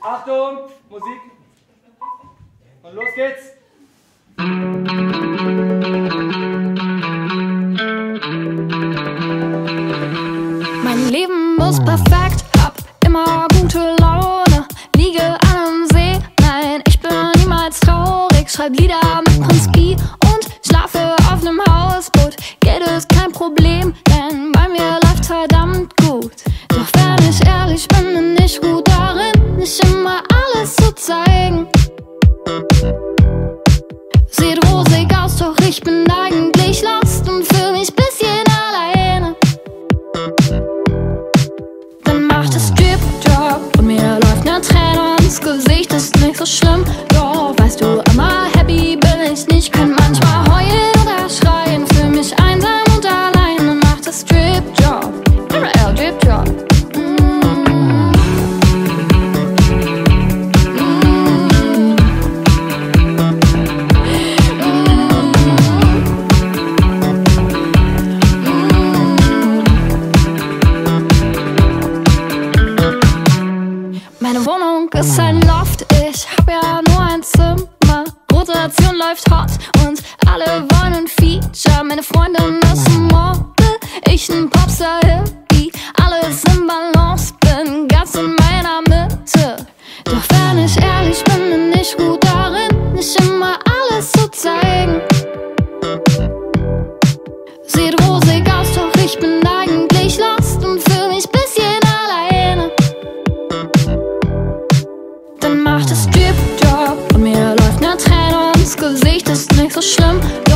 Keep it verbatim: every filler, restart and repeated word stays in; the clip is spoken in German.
Achtung, Musik. Und los geht's. Mein Leben ist perfekt, hab immer gute Laune, liege an einem See, nein, ich bin niemals traurig, schreib Lieder mit Prinz Pi und schlafe auf nem Hausboot. Geld ist kein Problem, denn bei mir läuft verdammt gut. Doch wenn ich ehrlich bin, bin ich gut darin, nicht immer alles zu zeigen. Sieht rosig aus, doch ich bin eigentlich lost und fühl mich bisschen alleine. Dann macht es Drip-Drop und mir läuft ne Träne ins Gesicht, ist nicht so schlimm. Doch weißt du, immer happy bin ich nicht, kann manchmal heulen oder schreien, fühl mich einsam und allein. Dann macht es Drip-Drop, R L Drip-Drop. Meine Wohnung ist ein Loft, ich hab ja nur ein Zimmer. Rotation läuft hot und alle wollen ein Feature. Meine Freundin ist ein Model, ich ein Popstar-Hippie. Alles im Balance, bin ganz in meiner Mitte. Doch wenn ich ehrlich bin, bin ich gut darin, nicht immer alles zu zeigen. Sieht rosig aus, doch ich bin eigentlich lost und fühl mich bisschen alleine. Dann macht es Drip-Drop und mir läuft ne Träne ins Gesicht, ist nicht so schlimm.